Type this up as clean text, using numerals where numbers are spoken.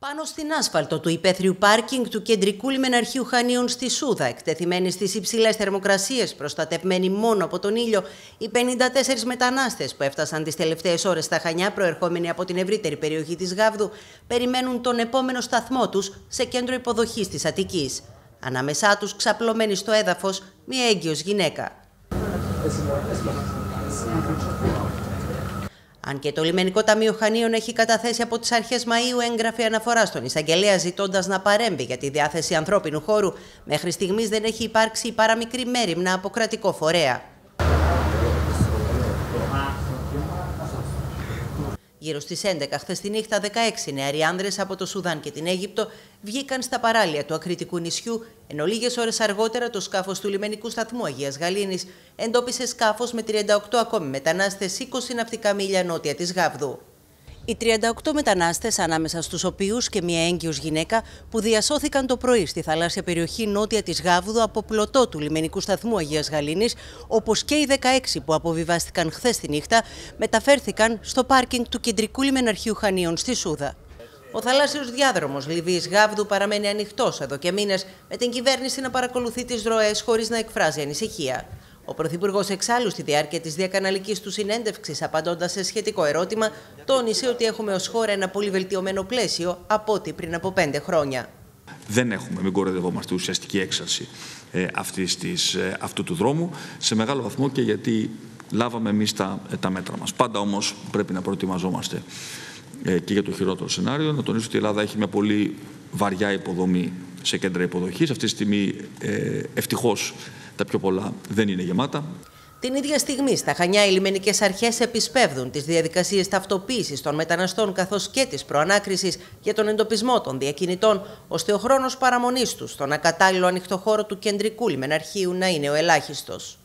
Πάνω στην άσφαλτο του υπαίθριου πάρκινγκ του κεντρικού λιμεναρχείου Χανίων στη Σούδα, εκτεθειμένοι στις υψηλές θερμοκρασίες, προστατευμένοι μόνο από τον ήλιο, οι 54 μετανάστες που έφτασαν τις τελευταίες ώρες στα Χανιά, προερχόμενοι από την ευρύτερη περιοχή της Γάβδου, περιμένουν τον επόμενο σταθμό τους σε κέντρο υποδοχής της Αττικής. Ανάμεσά τους, ξαπλωμένη στο έδαφος, μια έγκυος γυναίκα. Αν και το Λιμενικό Ταμείο Χανίων έχει καταθέσει από τις αρχές Μαΐου έγγραφη αναφορά στον εισαγγελέα ζητώντας να παρέμβει για τη διάθεση ανθρώπινου χώρου, μέχρι στιγμής δεν έχει υπάρξει η παραμικρή μέριμνα από κρατικό φορέα. Γύρω στις 11 χθες τη νύχτα, 16 νεαροί άνδρες από το Σουδάν και την Αίγυπτο βγήκαν στα παράλια του ακριτικού νησιού, ενώ λίγες ώρες αργότερα το σκάφος του λιμενικού σταθμού Αγίας Γαλήνης εντόπισε σκάφος με 38 ακόμη μετανάστες 20 ναυτικά μίλια νότια της Γάβδου. Οι 38 μετανάστες, ανάμεσα στους οποίους και μια έγκυος γυναίκα, που διασώθηκαν το πρωί στη θαλάσσια περιοχή νότια της Γάβδου από πλωτό του λιμενικού σταθμού Αγίας Γαλήνης, όπως και οι 16 που αποβιβάστηκαν χθες τη νύχτα, μεταφέρθηκαν στο πάρκινγκ του κεντρικού λιμεναρχείου Χανίων στη Σούδα. Ο θαλάσσιος διάδρομος Λιβύης-Γάβδου παραμένει ανοιχτός εδώ και μήνες, με την κυβέρνηση να παρακολουθεί τις ροές χωρίς να εκφράζει ανησυχία. Ο Πρωθυπουργός εξάλλου στη διάρκεια της διακαναλικής του συνέντευξης, απαντώντας σε σχετικό ερώτημα, τόνισε ότι έχουμε ως χώρα ένα πολύ βελτιωμένο πλαίσιο από ό,τι πριν από 5 χρόνια. Δεν έχουμε, μην κοροϊδευόμαστε, ουσιαστική έξαρση αυτού του δρόμου, σε μεγάλο βαθμό και γιατί λάβαμε εμείς τα μέτρα μας. Πάντα όμως πρέπει να προετοιμαζόμαστε και για το χειρότερο σενάριο. Να τονίσω ότι η Ελλάδα έχει μια πολύ βαριά υποδομή σε κέντρα υποδοχής. Αυτή τη στιγμή, ευτυχώς, τα πιο πολλά δεν είναι γεμάτα. Την ίδια στιγμή, στα Χανιά, οι λιμενικές αρχές επισπεύδουν τις διαδικασίες ταυτοποίησης των μεταναστών καθώς και της προανάκρισης για τον εντοπισμό των διακινητών, ώστε ο χρόνος παραμονής τους στον ακατάλληλο ανοιχτό χώρο του κεντρικού λιμεναρχείου να είναι ο ελάχιστος.